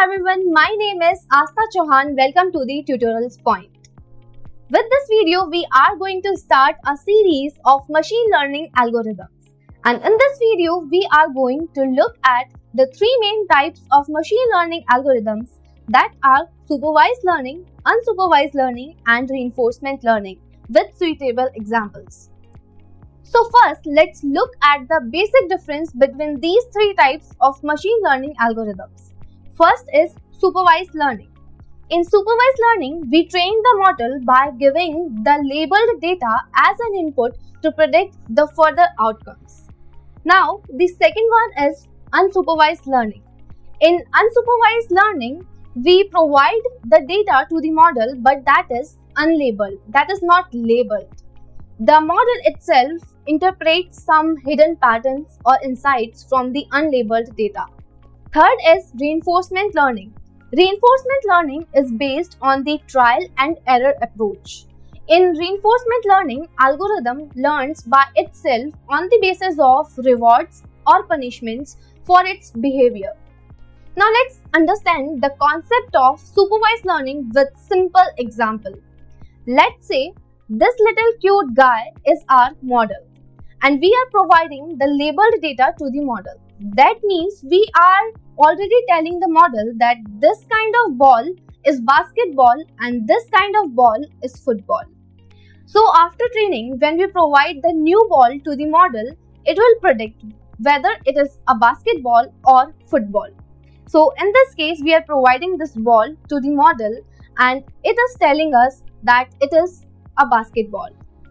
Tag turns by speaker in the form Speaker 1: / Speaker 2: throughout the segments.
Speaker 1: everyone, my name is Asta Chauhan. Welcome to the Tutorialspoint. With this video, we are going to start a series of machine learning algorithms. And in this video, we are going to look at the three main types of machine learning algorithms that are supervised learning, unsupervised learning, and reinforcement learning with suitable examples. So first, let's look at the basic difference between these three types of machine learning algorithms. First is supervised learning. In supervised learning, we train the model by giving the labeled data as an input to predict the further outcomes. Now, the second one is unsupervised learning. In unsupervised learning, we provide the data to the model, but that is unlabeled, that is not labeled. The model itself interprets some hidden patterns or insights from the unlabeled data. Third is reinforcement learning. Reinforcement learning is based on the trial and error approach. In reinforcement learning, algorithm learns by itself on the basis of rewards or punishments for its behavior. Now let's understand the concept of supervised learning with simple example. Let's say this little cute guy is our model and we are providing the labeled data to the model. That means we are already telling the model that this kind of ball is basketball and this kind of ball is football. So after training, when we provide the new ball to the model, it will predict whether it is a basketball or football. So in this case, we are providing this ball to the model and it is telling us that it is a basketball.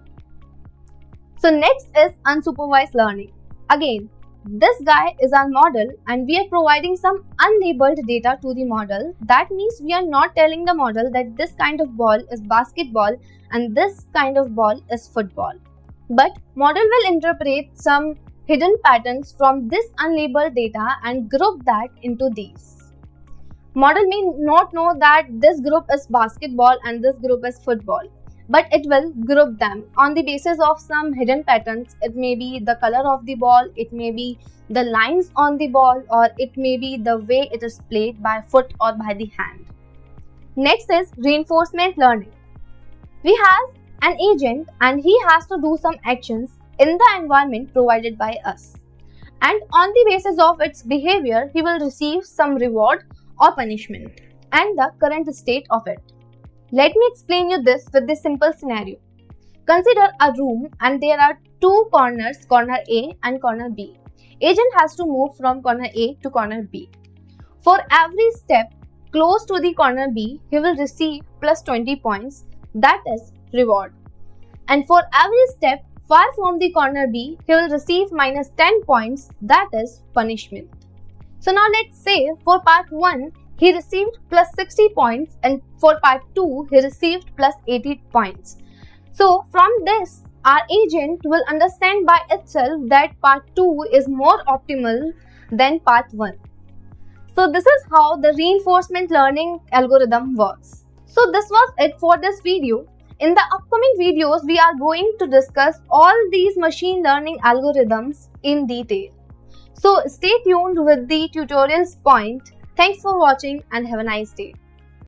Speaker 1: So next is unsupervised learning. Again, this guy is our model and we are providing some unlabeled data to the model. That means we are not telling the model that this kind of ball is basketball and this kind of ball is football. But model will interpret some hidden patterns from this unlabeled data and group that into these. Model may not know that this group is basketball and this group is football, but it will group them on the basis of some hidden patterns. It may be the color of the ball, it may be the lines on the ball, or it may be the way it is played by foot or by the hand. Next is reinforcement learning. We have an agent and he has to do some actions in the environment provided by us. And on the basis of its behavior, he will receive some reward or punishment and the current state of it. Let me explain you this with this simple scenario. Consider a room and there are two corners, corner A and corner B. Agent has to move from corner A to corner B. For every step close to the corner B, he will receive plus 20 points, that is reward. And for every step far from the corner B, he will receive minus 10 points, that is punishment. So now let's say for part 1, he received plus 60 points and for part 2, he received plus 80 points. So from this, our agent will understand by itself that part 2 is more optimal than part 1. So this is how the reinforcement learning algorithm works. So this was it for this video. In the upcoming videos, we are going to discuss all these machine learning algorithms in detail. So stay tuned with the Tutorialspoint. Thanks for watching and have a nice day.